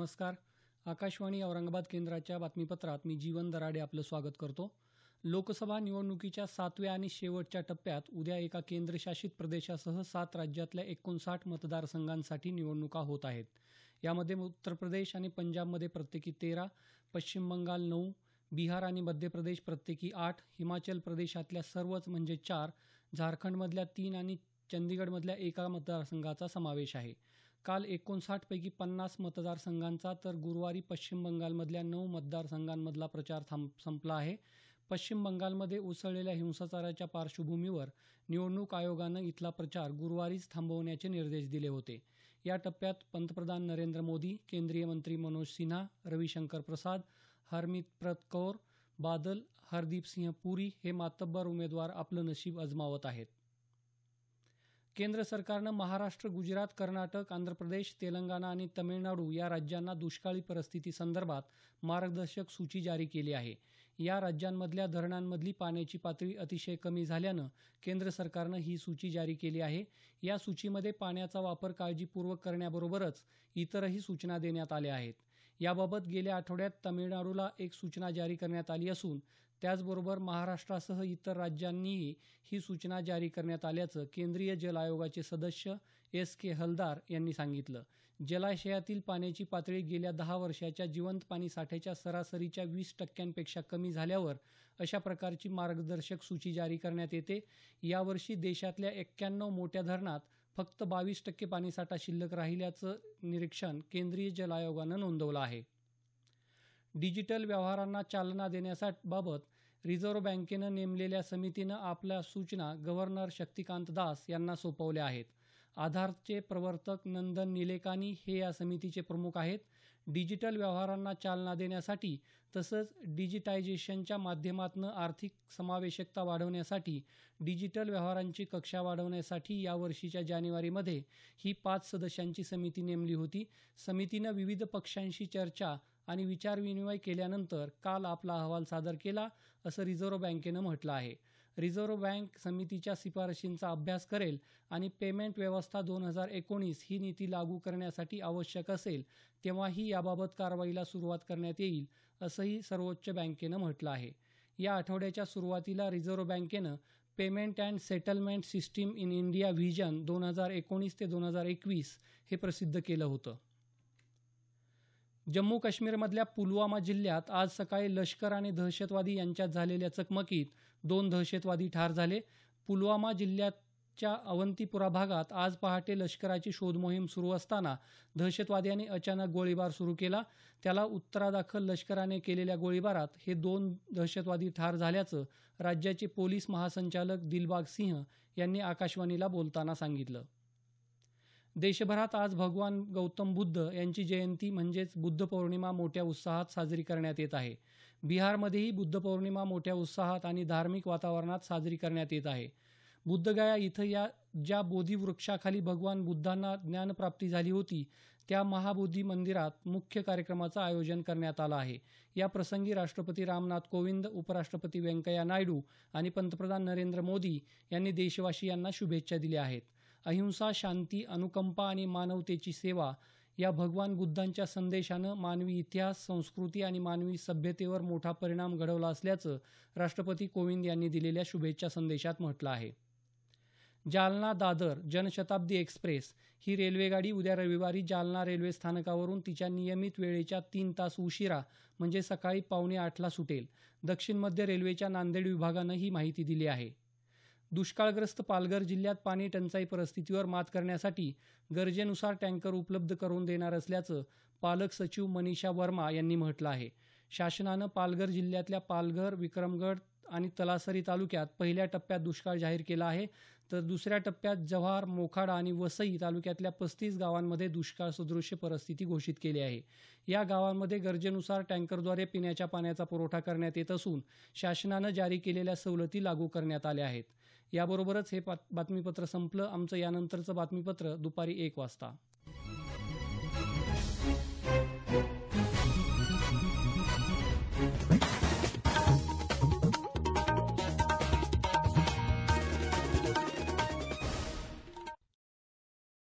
नमस्कार. आकाशवाणी औरंगाबाद केंद्राच्या बातमीपत्रात मी जीवन दराडे आपलं स्वागत करतो. लोकसभा निवडणुकीच्या 7व्या आणि शेवटच्या टप्प्यात उद्या एका केंद्रशासित प्रदेशासह 7 राज्यातल्या 59 मतदारसंघांसाठी निवडणुका होत आहेत. यामध्ये उत्तर प्रदेश आणि पंजाबमध्ये प्रत्येकी 13, पश्चिम बंगाल 9, बिहार आणि मध्य प्रदेश प्रत्येकी 8, हिमाचल प्रदेशातल्या सर्वच म्हणजे 4, झारखंडमधल्या 3 आणि चंदीगडमधल्या एका मतदारसंघाचा समावेश आहे. काल 59 पैकी 50 मतदारसंघांचा तर गुरुवारी पश्चिम बंगालमधल्या 9 मतदारसंघांमधला प्रचार संपला आहे. पश्चिम बंगालमध्ये उसळलेल्या हिंसाचाराच्या पार्श्वभूमीवर निवडणूक आयोगानं इथला प्रचार गुरुवारीच थांबवण्याचे निर्देश दिले होते. या टप्प्यात पंतप्रधान नरेंद्र मोदी, केंद्रीय मंत्री मनोज सिन्हा, रविशंकर प्रसाद, हरमितप्रत कौर बादल, हरदीपसिंह पुरी हे मातब्बर उमेदवार आपलं नशीब अजमावत आहेत. केंद्र सरकारनं महाराष्ट्र, गुजरात, कर्नाटक, आंध्र प्रदेश, तेलंगणा आणि तमिळनाडू या राज्यांना दुष्काळी परिस्थितीसंदर्भात मार्गदर्शक सूची जारी केली आहे. या राज्यांमधल्या धरणांमधली पाण्याची पातळी अतिशय कमी झाल्यानं केंद्र सरकारनं ही सूची जारी केली आहे. या सूचीमध्ये पाण्याचा वापर काळजीपूर्वक करण्याबरोबरच इतरही सूचना देण्यात आल्या आहेत. याबाबत गेल्या आठवड्यात तामिळनाडूला एक सूचना जारी करण्यात आली असून त्याचबरोबर महाराष्ट्रासह इतर राज्यांनीही ही सूचना जारी करण्यात आल्याचं केंद्रीय जल आयोगाचे सदस्य S.K. हलदार यांनी सांगितलं. जलाशयातील पाण्याची पातळी गेल्या 10 वर्षाच्या जिवंत पाणी साठ्याच्या सरासरीच्या 20% कमी झाल्यावर अशा प्रकारची मार्गदर्शक सूची जारी करण्यात येते. यावर्षी देशातल्या 91 मोठ्या धरणात फक्त 22% पाणीसाठा शिल्लक राहिल्याचं निरीक्षण केंद्रीय जल आयोगानं नोंदवलं आहे. डिजिटल व्यवहारांना चालना देण्याबाबत रिझर्व्ह बँकेनं नेमलेल्या समितीनं आपल्या सूचना गव्हर्नर शक्तिकांत दास यांना सोपवल्या आहेत. आधारचे प्रवर्तक नंदन निलेकानी हे या समितीचे प्रमुख आहेत. डिजिटल व्यवहारांना चालना देण्यासाठी तसंच डिजिटायझेशनच्या माध्यमातून आर्थिक समावेशकता वाढवण्यासाठी डिजिटल व्यवहारांची कक्षा वाढवण्यासाठी यावर्षीच्या जानेवारीमध्ये ही 5 सदस्यांची समिती नेमली होती. समितीनं विविध पक्षांशी चर्चा आणि विचारविनिमय केल्यानंतर काल आपला अहवाल सादर केला, असं रिझर्व्ह बँकेनं म्हटलं आहे. रिझर्व्ह बँक समितीच्या शिफारशींचा अभ्यास करेल आणि पेमेंट व्यवस्था 2019 ही नीती लागू करण्यासाठी आवश्यक असेल तेव्हाही याबाबत कारवाईला सुरुवात करण्यात येईल, असंही सर्वोच्च बँकेनं म्हटलं आहे. या आठवड्याच्या सुरुवातीला रिझर्व्ह बँकेनं payment and settlement system in India vision 2019 ते 2021 हे प्रसिद्ध केलं होतं. जम्मू काश्मीरमधल्या पुलवामा जिल्ह्यात आज सकाळी लष्कर आणि दहशतवादी यांच्यात झालेल्या चकमकीत 2 दहशतवादी ठार झाले. पुलवामा जिल्ह्याच्या अवंतीपुरा भागात आज पहाटे लष्कराची शोधमोहीम सुरू असताना दहशतवाद्यांनी अचानक गोळीबार सुरू केला. त्याला उत्तरादाखल लष्कराने केलेल्या गोळीबारात हे 2 दहशतवादी ठार झाल्याचं राज्याचे पोलीस महासंचालक दिलबाग सिंह यांनी आकाशवाणीला बोलताना सांगितलं. देशभरात आज भगवान गौतम बुद्ध यांची जयंती म्हणजेच बुद्ध पौर्णिमा मोठ्या उत्साहात साजरी करण्यात येत आहे. बिहारमध्येही बुद्ध पौर्णिमा मोठ्या उत्साहात आणि धार्मिक वातावरणात साजरी करण्यात येत आहे. बुद्धगया इथं ज्या बोधिवृक्षाखाली भगवान बुद्धांना ज्ञानप्राप्ती झाली होती त्या महाबोधी मंदिरात मुख्य कार्यक्रमाचं आयोजन करण्यात आलं आहे. या प्रसंगी राष्ट्रपती रामनाथ कोविंद, उपराष्ट्रपती व्यंकय्या नायडू आणि पंतप्रधान नरेंद्र मोदी यांनी देशवासियांना शुभेच्छा दिल्या आहेत. अहिंसा, शांती, अनुकंपा आणि मानवतेची सेवा या भगवान बुद्धांच्या संदेशानं मानवी इतिहास, संस्कृती आणि मानवी सभ्यतेवर मोठा परिणाम घडवला असल्याचं राष्ट्रपती कोविंद यांनी दिलेल्या शुभेच्छा संदेशात म्हटलं आहे. जालना दादर जनशताब्दी एक्सप्रेस ही रेल्वेगाडी उद्या रविवारी जालना रेल्वे स्थानकावरून तिच्या नियमित वेळेच्या 3 तास उशिरा म्हणजे सकाळी 7:45ला सुटेल. दक्षिण मध्य रेल्वेच्या नांदेड विभागानं ही माहिती दिली आहे. दुष्काळग्रस्त पालघर जिल्ह्यात पाणी टंचाई परिस्थितीवर मात करण्यासाठी गरजेनुसार टँकर उपलब्ध करून देणार असल्याचं पालक सचिव मनीषा वर्मा यांनी म्हटलं आहे. शासनानं पालघर जिल्ह्यातल्या पालघर, विक्रमगड आणि तलासरी तालुक्यात पहिल्या टप्प्यात दुष्काळ जाहीर केला आहे, तर दुसऱ्या टप्प्यात जव्हार, मोखाडा आणि वसई तालुक्यातल्या 35 गावांमध्ये दुष्काळ सदृश्य परिस्थिती घोषित केली आहे. या गावांमध्ये गरजेनुसार टँकरद्वारे पिण्याच्या पाण्याचा पुरवठा करण्यात येत असून शासनानं जारी केलेल्या सवलती लागू करण्यात आल्या आहेत. याबरोबरच हे बातमीपत्र संपलं. आमचं यानंतरचं बातमीपत्र दुपारी 1 वाजता.